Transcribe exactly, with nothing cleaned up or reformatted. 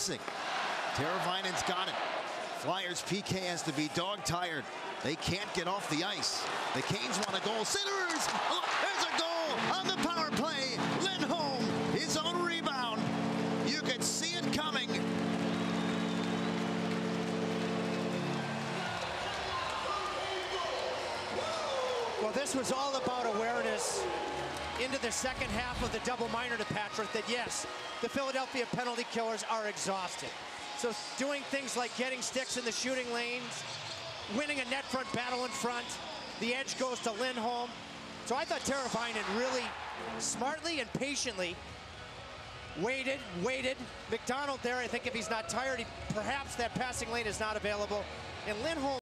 Teravainen's got it. Flyers P K has to be dog-tired. They can't get off the ice. The Canes want a goal. Sitters! Oh, there's a goal on the power play. Lindholm, his own rebound. You could see it coming. Well, this was all about awareness into the second half of the double minor to Patrick, that yes, the Philadelphia penalty killers are exhausted. So doing things like getting sticks in the shooting lanes, winning a net front battle in front, the edge goes to Lindholm. So I thought Teravainen really smartly and patiently waited, waited. McDonald there, I think if he's not tired, he, perhaps that passing lane is not available. And Lindholm